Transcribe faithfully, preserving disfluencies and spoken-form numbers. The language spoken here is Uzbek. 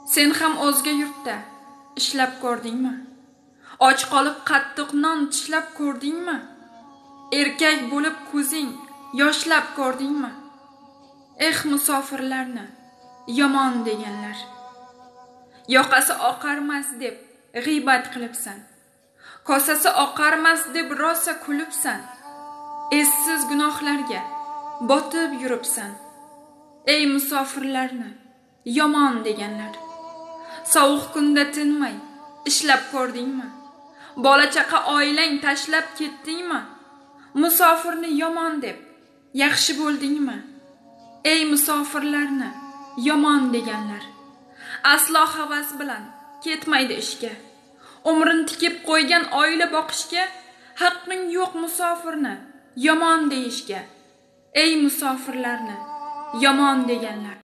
Sen ham o'zga yurtda ishlab ko'rdingmi? Och qolib qattiq non tishlab ko'rdingmi? Erkak bo'lib ko'zing yoshlab ko'rdingmi? Eh musofirlarni yomon deganlar. Yoqasi oqarmas deb g'iybat qilibsan. Kosasi oqarmas deb rosa kulibsan. Essiz gunohlarga botib yuribsan. Ey musofirlarni yomon deganlar. Sovuq kunda tinmay ishlab ko'rdingmi? Bola chaqa oilang tashlab ketdingmi? Musofirni yomon deb yaxshi bo'ldingmi? Ey musofirlarni yomon deganlar. Aslo havas bilan ketmaydi ishga. Umrini tikib qo'ygan oila boqishga haqqing yo'q musofirni yomon deyishga. Ey musofirlarni yomon deganlar.